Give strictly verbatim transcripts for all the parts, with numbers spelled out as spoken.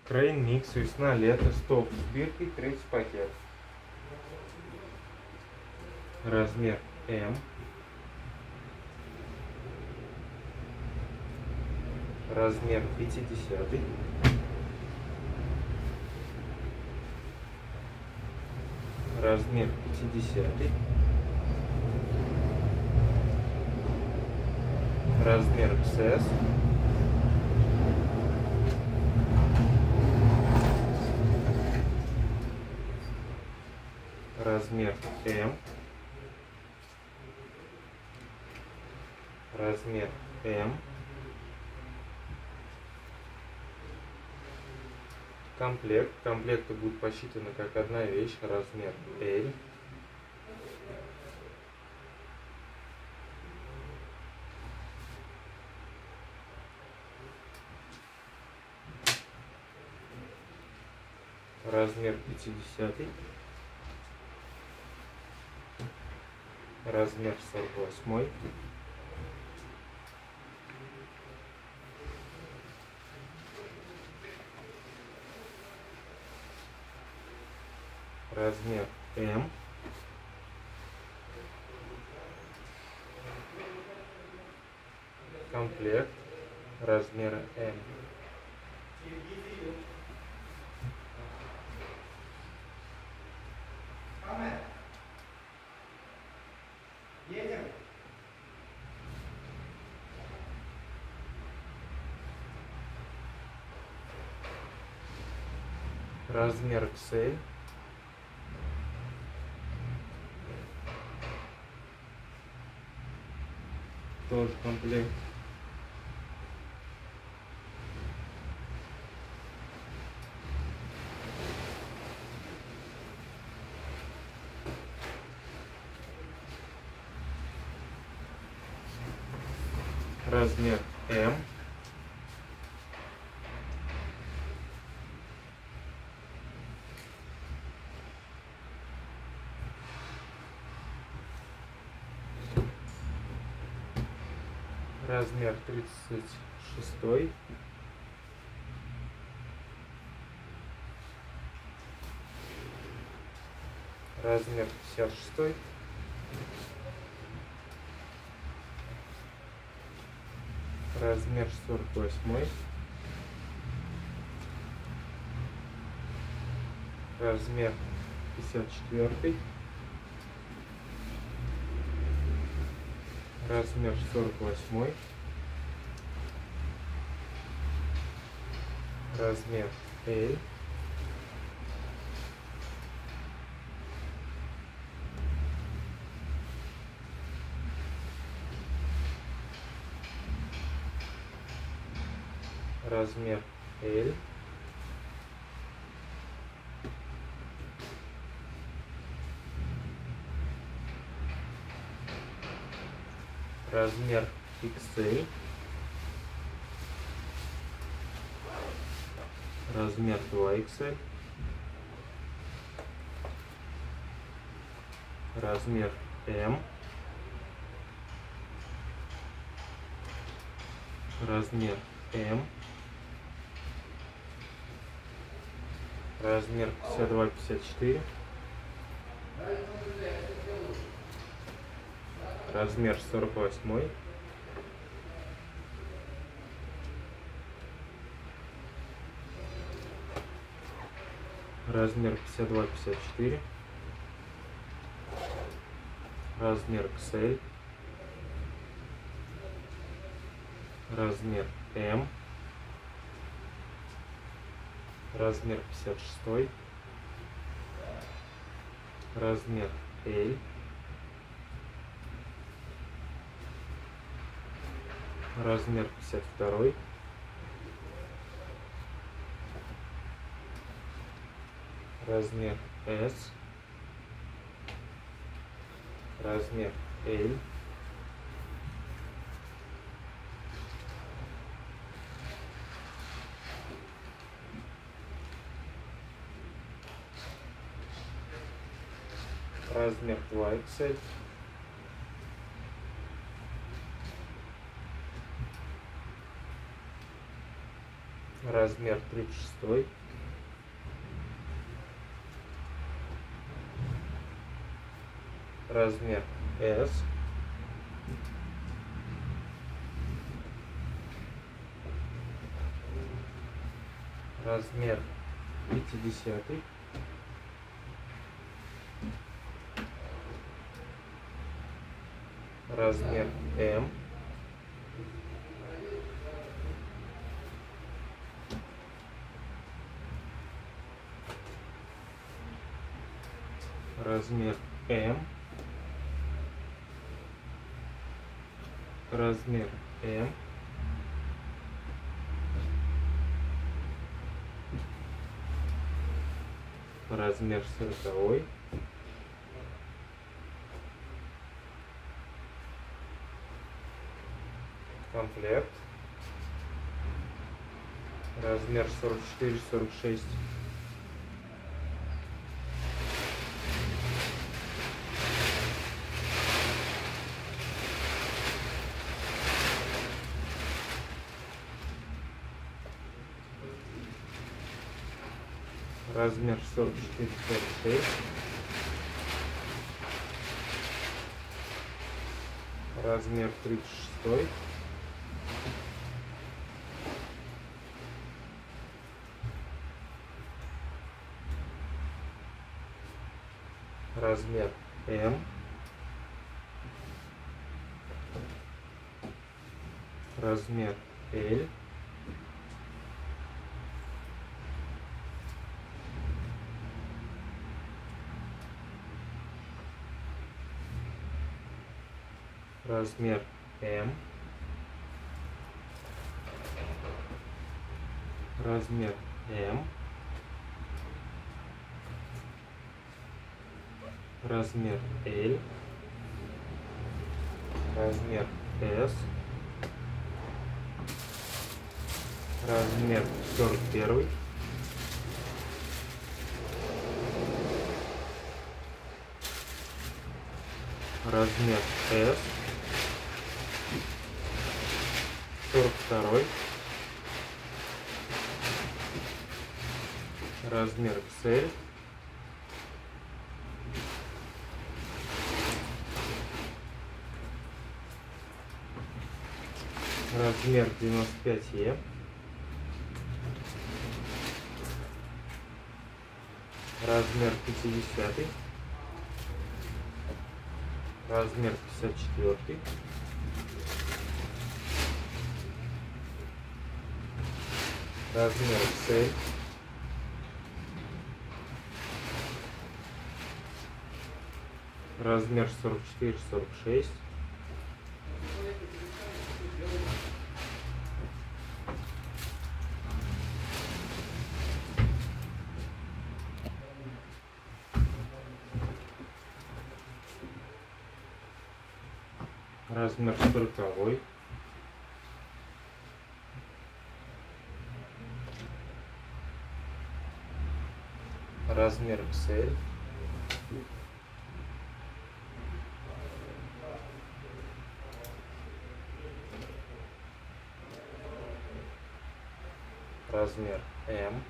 Крейн Микс, весна, лето, стоп с биркой, третий пакет. Размер М. Размер пятидесятый. Размер пятидесятый. Размер икс эс. Размер М. Размер М. Комплект. Комплекты будут посчитаны как одна вещь. Размер L. Размер пятидесятый. Размер сорок восьмой. Размер М. Комплект размера М. Едем. Размер икс эль. Тоже комплект. Размер М. Размер тридцать шестой. Размер пятьдесят шестой. Размер сорок восьмой. Размер пятьдесят четвёртый. Размер сорок восьмой. Размер L. Размер L. Размер икс эль. Размер два икс эль. Размер М. Размер М. Размер пятьдесят два пятьдесят четыре. Размер сорок восьмой. Размер пятьдесят два пятьдесят четыре. Размер икс эль. Размер М. Размер пятьдесят шестой. Размер L. Размер пятьдесят второй. Размер S. Размер L. Размер два икс эль. Размер размер тридцать шесть, размер S, размер пятьдесят, размер M, размер M, размер M, размер сороковой, комплект, размер сорок четыре сорок шесть, размер сорок четыре сорок шесть, размер тридцать шесть, размер M, размер L, размер M, размер M, размер L, размер S, размер сорок один, размер S, сорок два, размер икс эль, размер девяносто пять е, размер пятьдесят, размер пятьдесят четыре, размер икс эль, размер сорок четыре сорок шесть, размер сороковой, размер икс эль, размер М,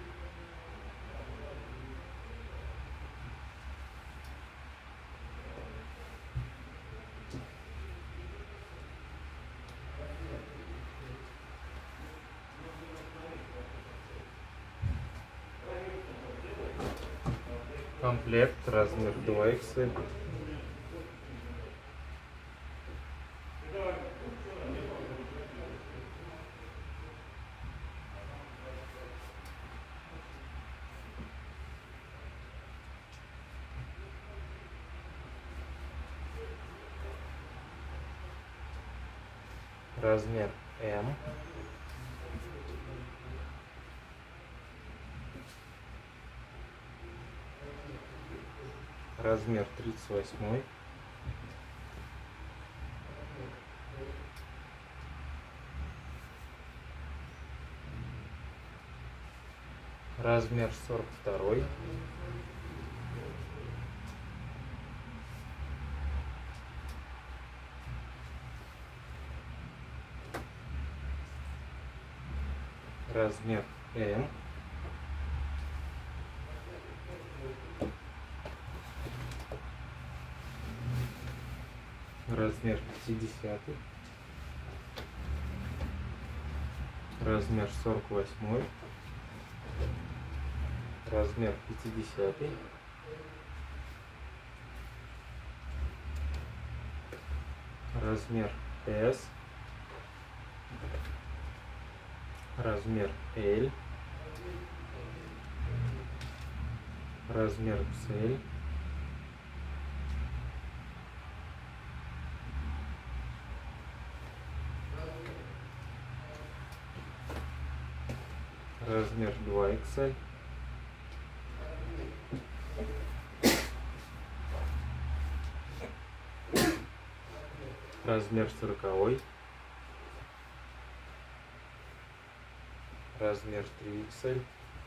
комплект, размер два икс эль, размер М, размер тридцать восемь, размер сорок два, размер М. Размер пятидесятый. Размер сорок восьмой. Размер пятидесятый. Размер S. Размер L. Размер икс эль. Размер два икс эль. Размер сороковой. Размер три икс эль.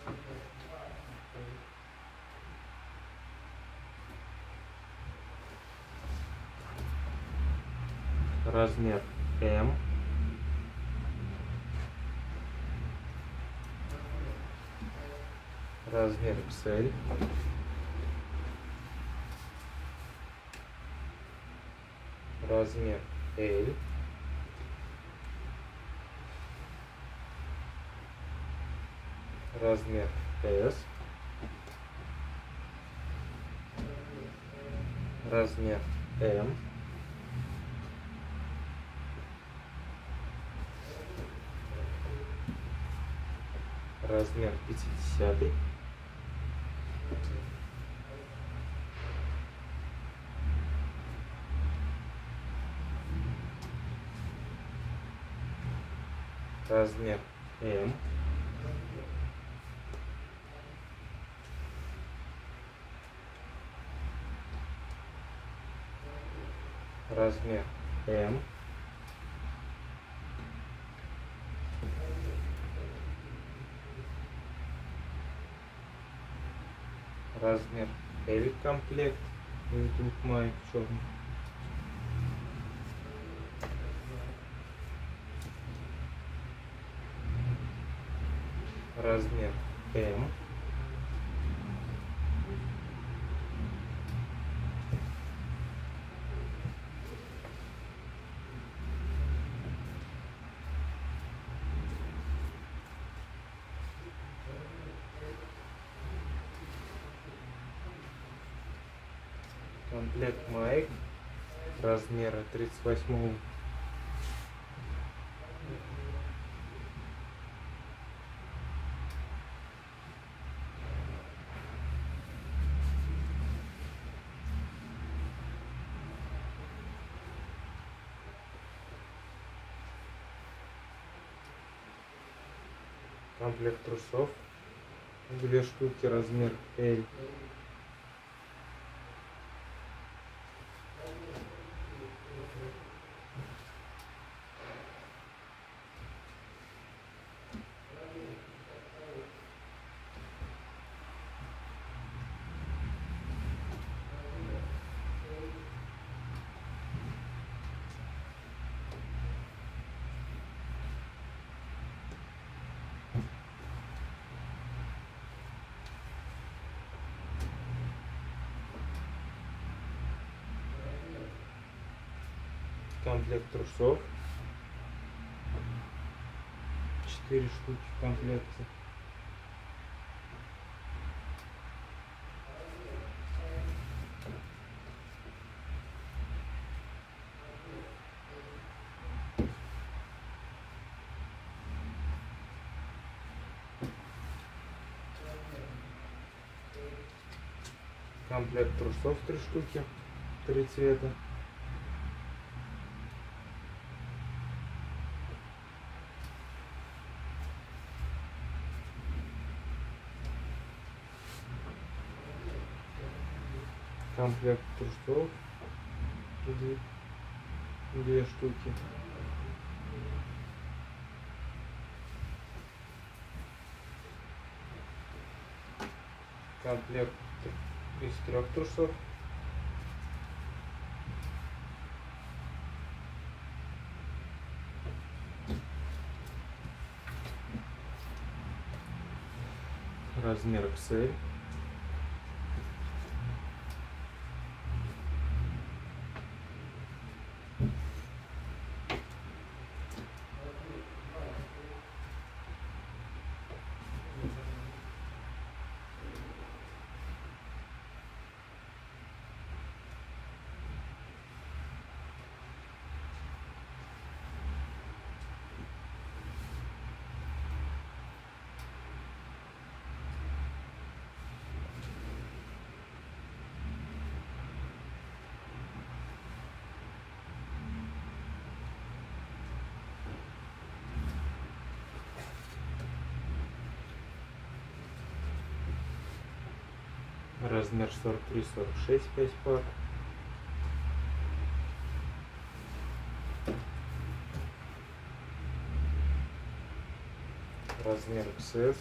Размер М. Размер икс эль. Размер L. Размер S. Размер М. Размер пятидесятый. Размер М. Размер М. Размер L комплект. Двух маек черный. Размер М. Комплект маек размера тридцать восьмого. Комплект трусов. Две штуки, размер L. Комплект трусов. Четыре штуки в комплекте. Комплект трусов три штуки. Три цвета. Комплект трусов. Две, две штуки. Комплект из трех трусов. Размер икс эль. Размер сорок три сорок шесть, пять пар. Размер икс эс.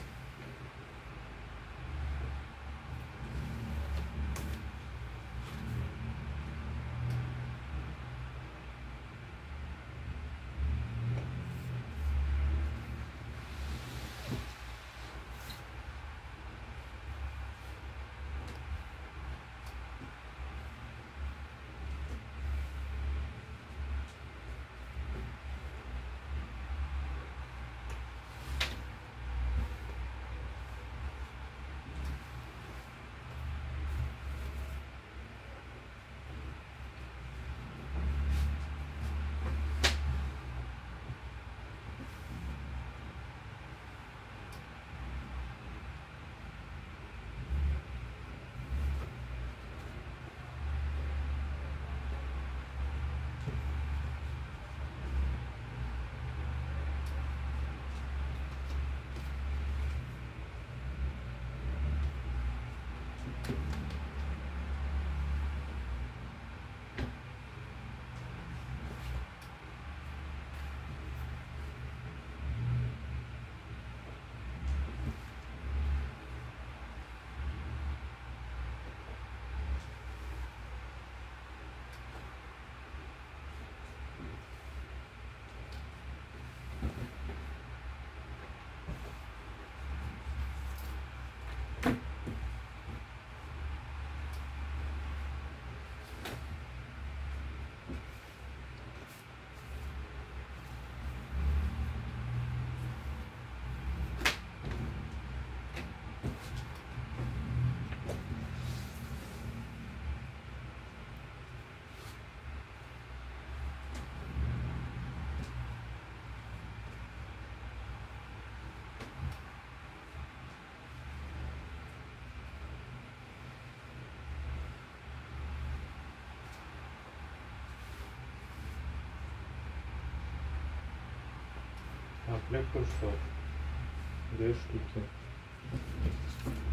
Комплект трусов. Две штуки.